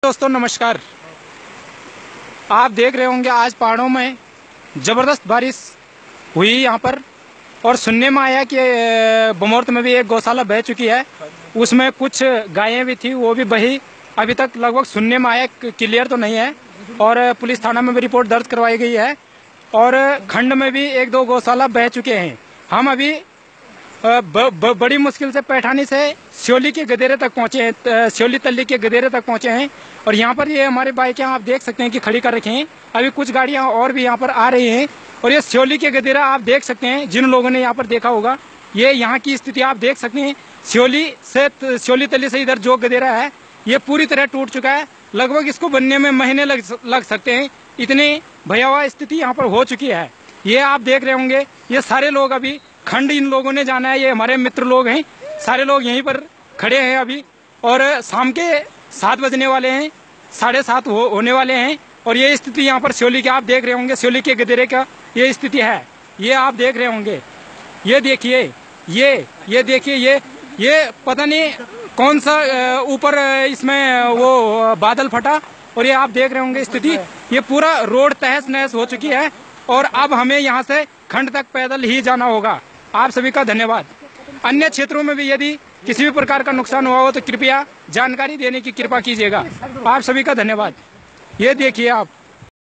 दोस्तों नमस्कार। आप देख रहे होंगे आज पहाड़ों में ज़बरदस्त बारिश हुई यहाँ पर, और सुनने में आया कि बमौर्त में भी एक गौशाला बह चुकी है, उसमें कुछ गायें भी थी, वो भी बही। अभी तक लगभग सुनने में आया, क्लियर तो नहीं है, और पुलिस थाना में भी रिपोर्ट दर्ज करवाई गई है, और खंड में भी एक दो गौशाला बह चुके हैं। हम अभी बड़ी मुश्किल से पैठानी से श्योली के गदेरे तक पहुंचे हैं, श्योली तल्ली के गदेरे तक पहुंचे हैं, और यहाँ पर ये हमारी बाइकें आप देख सकते हैं कि खड़ी कर रखी हैं। अभी कुछ गाड़ियां और भी यहाँ पर आ रही हैं, और ये श्योली के गदेरा आप देख सकते हैं, जिन लोगों ने यहाँ पर देखा होगा, ये यहाँ की स्थिति आप देख सकते हैं। श्योली तल्ली से इधर जो गदेरा है ये पूरी तरह टूट चुका है, लगभग इसको बनने में महीने लग सकते हैं, इतनी भयावह स्थिति यहाँ पर हो चुकी है। ये आप देख रहे होंगे, ये सारे लोग अभी खंड इन लोगों ने जाना है, ये हमारे मित्र लोग हैं, सारे लोग यहीं पर खड़े हैं अभी, और शाम के 7 बजने वाले हैं, 7:30 होने वाले हैं, और ये स्थिति यहाँ पर श्योली के आप देख रहे होंगे, श्योली के गदेरे का ये स्थिति है, ये आप देख रहे होंगे। ये देखिए, ये देखिए, ये पता नहीं कौन सा ऊपर इसमें वो बादल फटा, और ये आप देख रहे होंगे स्थिति, ये पूरा रोड तहस नहस हो चुकी है, और अब हमें यहाँ से खंड तक पैदल ही जाना होगा। आप सभी का धन्यवाद। अन्य क्षेत्रों में भी यदि किसी भी प्रकार का नुकसान हुआ हो तो कृपया जानकारी देने की कृपा कीजिएगा। आप सभी का धन्यवाद। ये देखिए आप,